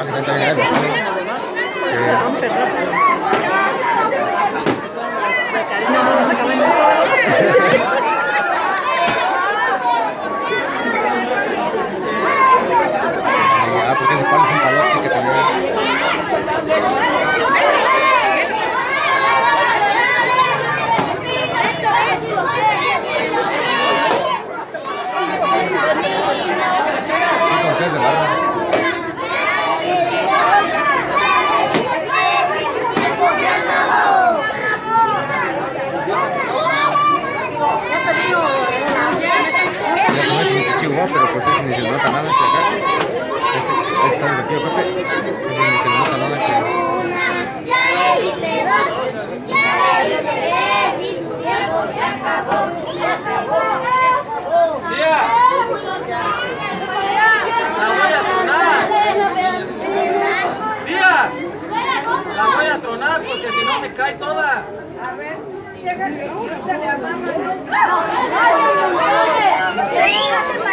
Porque ese palo es un palote que también. Es de barba. Chihuahua, pero pues ese ni se nota nada hacia acá. Estamos aquí, Pepe. Ese ni se nota nada que... ¡Tía! ¡La voy a tronar! ¡Tía! La voy a tronar porque si no se cae toda. A ver, déjale, quítale a mamá.